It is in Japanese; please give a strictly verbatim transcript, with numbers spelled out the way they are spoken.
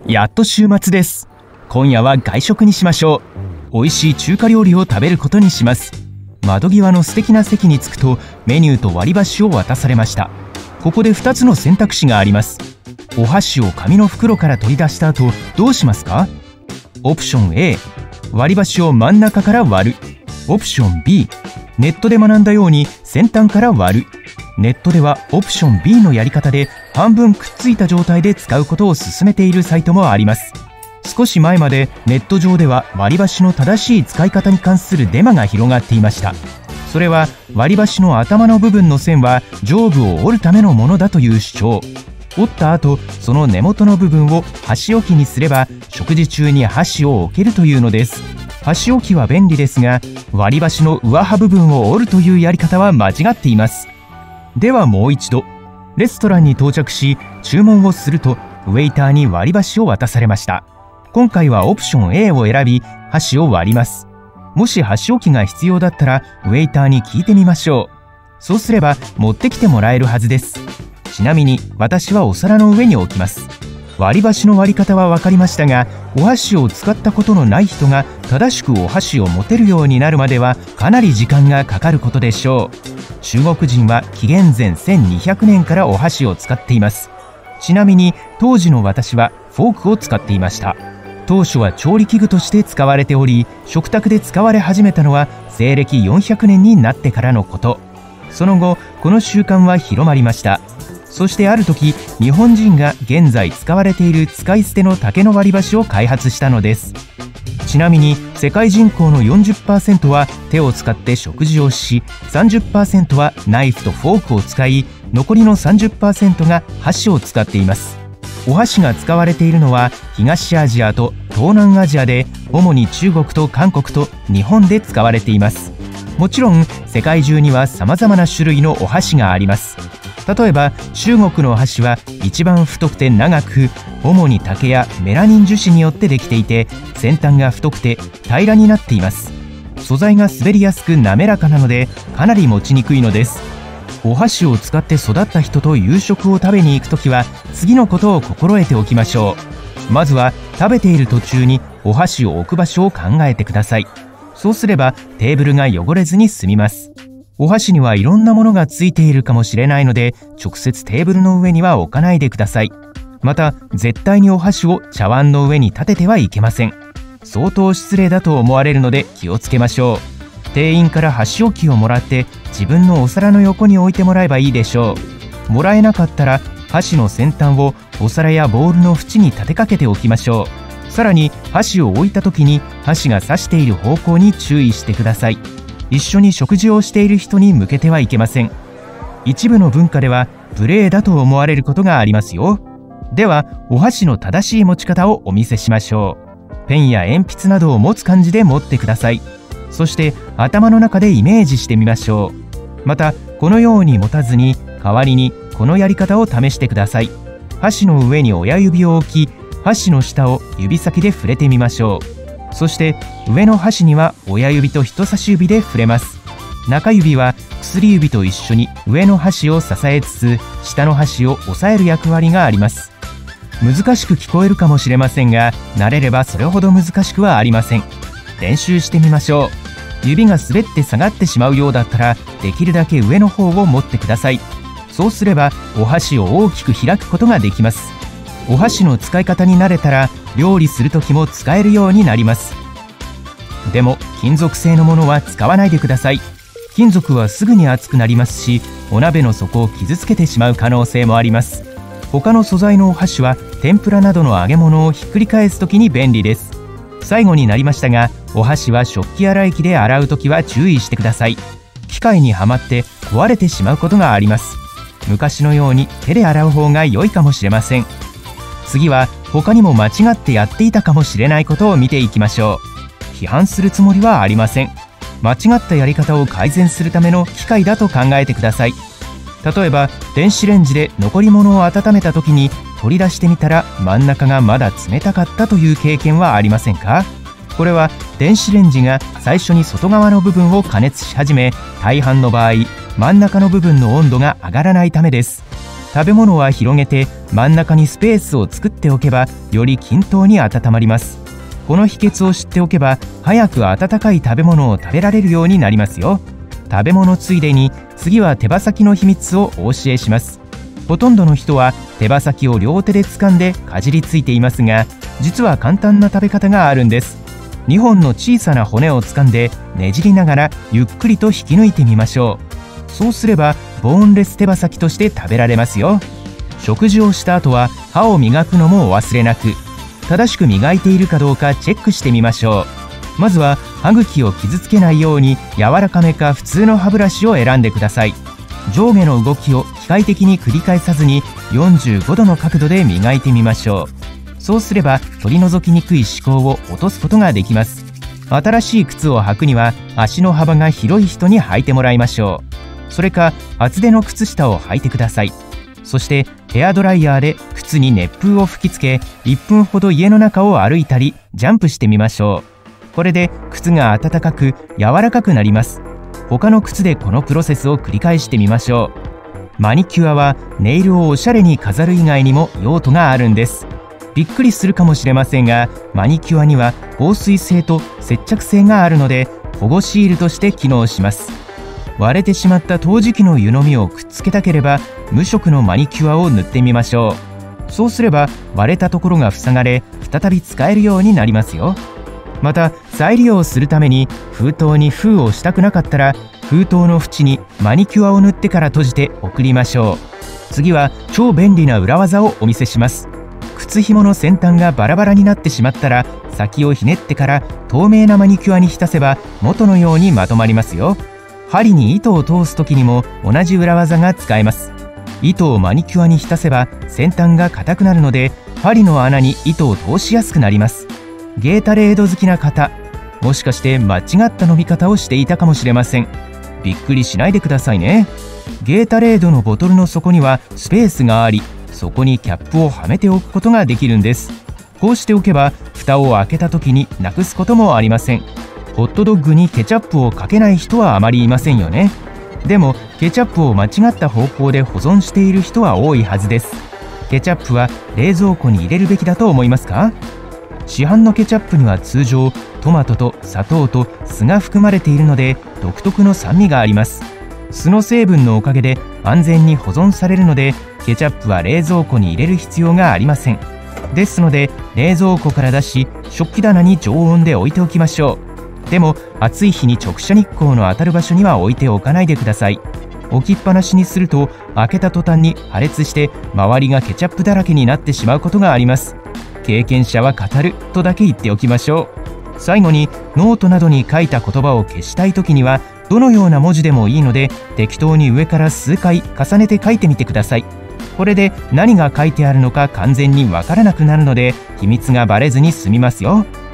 やっと週末です。今夜は外食にしましょう。美味しい中華料理を食べることにします。窓際の素敵な席に着くとメニューと割り箸を渡されました。ここでふたつの選択肢があります。お箸を紙の袋から取り出した後どうしますか？オプション A、 割り箸を真ん中から割る。オプション ビー、 ネットで学んだように先端から割る。ネットではオプション ビー のやり方で半分くっついた状態で使うことを勧めているサイトもあります。少し前までネット上では割り箸の正しい使い方に関するデマが広がっていました。それは割り箸の頭の部分の線は上部を折るためのものだという主張。折った後その根元の部分を箸置きにすれば食事中に箸を置けるというのです。箸置きは便利ですが割り箸の上刃部分を折るというやり方は間違っています。ではもう一度。レストランに到着し注文をするとウェイターに割り箸を渡されました。今回はオプション エー を選び箸を割ります。もし箸置きが必要だったらウェイターに聞いてみましょう。そうすれば持ってきてもらえるはずです。ちなみに私はお皿の上に置きます。割り箸の割り方は分かりましたがお箸を使ったことのない人が正しくお箸を持てるようになるまではかなり時間がかかることでしょう。中国人は紀元前せんにひゃくねんからお箸を使っています。ちなみに当時の私はフォークを使っていました。当初は調理器具として使われており食卓で使われ始めたのは西暦よんひゃくねんになってからのこと。その後この習慣は広まりました。そしてある時日本人が現在使われている使い捨ての竹の割り箸を開発したのです。ちなみに世界人口の よんじゅっパーセント は手を使って食事をし さんじゅっパーセント はナイフとフォークを使い残りの さんじゅっパーセント が箸を使っています。お箸が使われているのは東アジアと東南アジアで主に中国と韓国と日本で使われています。もちろん世界中には様々な種類のお箸があります。例えば中国の箸は一番太くて長く主に竹やメラニン樹脂によってできていて先端が太くて平らになっています。素材が滑りやすく滑らかなのでかなり持ちにくいのです。お箸を使って育った人と夕食を食べに行くときは次のことを心得ておきましょう。まずは食べている途中にお箸を置く場所を考えてください。そうすればテーブルが汚れずに済みます。お箸にはいろんなものがついているかもしれないので直接テーブルの上には置かないでください。また絶対にお箸を茶碗の上に立ててはいけません。相当失礼だと思われるので気をつけましょう。店員から箸置きをもらって自分のお皿の横に置いてもらえばいいでしょう。もらえなかったら箸の先端をお皿やボウルの縁に立てかけておきましょう。さらに箸を置いた時に箸が指している方向に注意してください。一緒に食事をしている人に向けてはいけません。一部の文化では無礼だと思われることがありますよ。ではお箸の正しい持ち方をお見せしましょう。ペンや鉛筆などを持つ感じで持ってください。そして頭の中でイメージしてみましょう。またこのように持たずに代わりにこのやり方を試してください。箸の上に親指を置き箸の下を指先で触れてみましょう。そして上の箸には親指と人差し指で触れます。中指は薬指と一緒に上の箸を支えつつ下の箸を押さえる役割があります。難しく聞こえるかもしれませんが慣れればそれほど難しくはありません。練習してみましょう。指が滑って下がってしまうようだったらできるだけ上の方を持ってください。そうすればお箸を大きく開くことができます。お箸の使い方に慣れたら料理する時も使えるようになります。でも金属製のものは使わないでください。金属はすぐに熱くなりますしお鍋の底を傷つけてしまう可能性もあります。他の素材のお箸は天ぷらなどの揚げ物をひっくり返す時に便利です。最後になりましたがお箸は食器洗い機で洗う時は注意してください。機械にはまって壊れてしまうことがあります。昔のように手で洗う方が良いかもしれません。次は他にも間違ってやっていたかもしれないことを見ていきましょう。批判するつもりはありません。間違ったやり方を改善するための機械だと考えてください。例えば電子レンジで残り物を温めた時に取り出してみたら真ん中がまだ冷たかったという経験はありませんか？これは電子レンジが最初に外側の部分を加熱し始め大半の場合真ん中の部分の温度が上がらないためです。 食べ物は広げて真ん中にスペースを作っておけばより均等に温まります。この秘訣を知っておけば早く温かい食べ物を食べられるようになりますよ。食べ物ついでに次は手羽先の秘密をお教えします。ほとんどの人は手羽先を両手で掴んでかじりついていますが、実は簡単な食べ方があるんです。にほんの小さな骨を掴んでねじりながらゆっくりと引き抜いてみましょう。そうすればボーンレス手羽先として食べられますよ。食事をした後は歯を磨くのもお忘れなく。正しく磨いているかどうかチェックしてみましょう。まずは歯茎を傷つけないように柔らかめか普通の歯ブラシを選んでください。上下の動きを機械的に繰り返さずによんじゅうごどの角度で磨いてみましょう。そうすれば取り除きにくい歯垢を落とすことができます。新しい靴を履くには足の幅が広い人に履いてもらいましょう。それか厚手の靴下を履いてください。そしてヘアドライヤーで靴に熱風を吹きつけいっぷんほど家の中を歩いたりジャンプしてみましょう。これで靴が暖かく柔らかくなります。他の靴でこのプロセスを繰り返してみましょう。マニキュアはネイルをおしゃれに飾る以外にも用途があるんです。びっくりするかもしれませんが、マニキュアには防水性と接着性があるので保護シールとして機能します。割れてしまった陶磁器の湯飲みをくっつけたければ無色のマニキュアを塗ってみましょう。そうすれば割れたところが塞がれ再び使えるようになりますよ。また再利用するために封筒に封をしたくなかったら封筒の縁にマニキュアを塗ってから閉じて送りましょう。次は超便利な裏技をお見せします。靴紐の先端がバラバラになってしまったら先をひねってから透明なマニキュアに浸せば元のようにまとまりますよ。針に糸を通す時にも同じ裏技が使えます。糸をマニキュアに浸せば先端が硬くなるので針の穴に糸を通しやすくなります。ゲータレード好きな方、もしかして間違った飲み方をしていたかもしれません。びっくりしないでくださいね。ゲータレードのボトルの底にはスペースがあり、そこにキャップをはめておくことができるんです。こうしておけば蓋を開けた時になくすこともありません。ホットドッグにケチャップをかけない人はあまりいませんよね。でもケチャップを間違った方向で保存している人は多いはずです。ケチャップは冷蔵庫に入れるべきだと思いますか？市販のケチャップには通常トマトと砂糖と酢が含まれているので独特の酸味があります。酢の成分のおかげで安全に保存されるのでケチャップは冷蔵庫に入れる必要がありません。ですので冷蔵庫から出し食器棚に常温で置いておきましょう。でも暑い日に直射日光の当たる場所には置いておかないでください。置きっぱなしにすると開けた途端に破裂して周りがケチャップだらけになってしまうことがあります。経験者は語るとだけ言っておきましょう。最後にノートなどに書いた言葉を消したい時にはどのような文字でもいいので適当に上から数回重ねて書いてみてください。これで何が書いてあるのか完全にわからなくなるので秘密がバレずに済みますよ。